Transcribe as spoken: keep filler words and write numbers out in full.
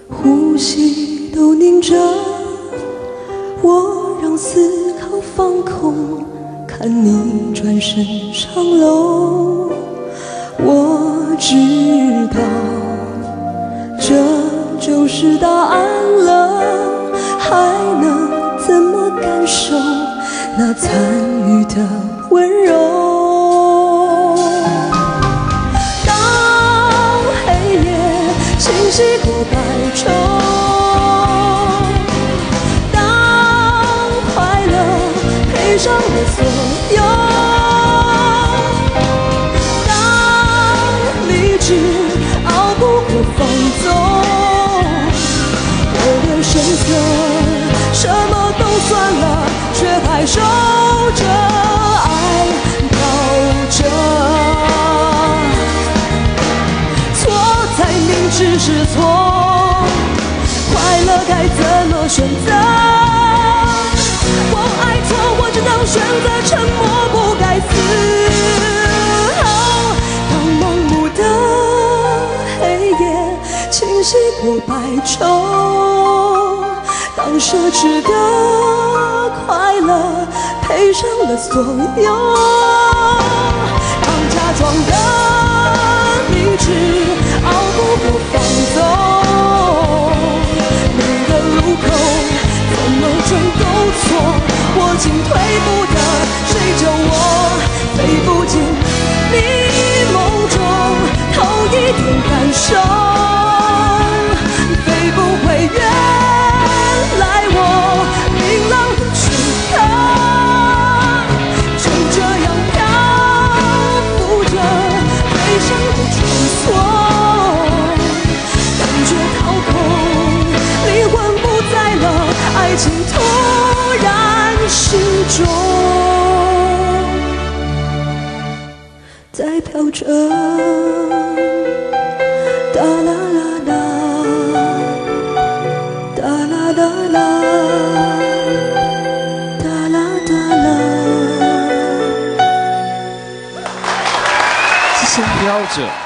呼吸都凝着，我让思考放空，看你转身上楼。我知道这就是答案了，还能怎么感受那参与的温柔？当黑夜侵袭过白昼，当快乐配上了所有，当理智熬不过放纵，我的选择什么都算了，却还守着爱靠着。错才明知是错，快乐该怎么选择？我爱错，我只能选择沉默，不该嘶吼。当盲目的黑夜侵袭过白昼，当奢侈的快乐配上了所有，当假装的理智熬不过放纵，每个路口怎么转都错，我进退不得，谁救我飞不进你梦中，头一点感受，飞不回原来我明朗的时刻，就这样漂浮着，悲伤的穿梭，感觉掏空，灵魂不在了，爱情突然失重，在飘着，哒啦啦啦，哒啦啦啦，哒啦哒啦。 谢谢。飘着。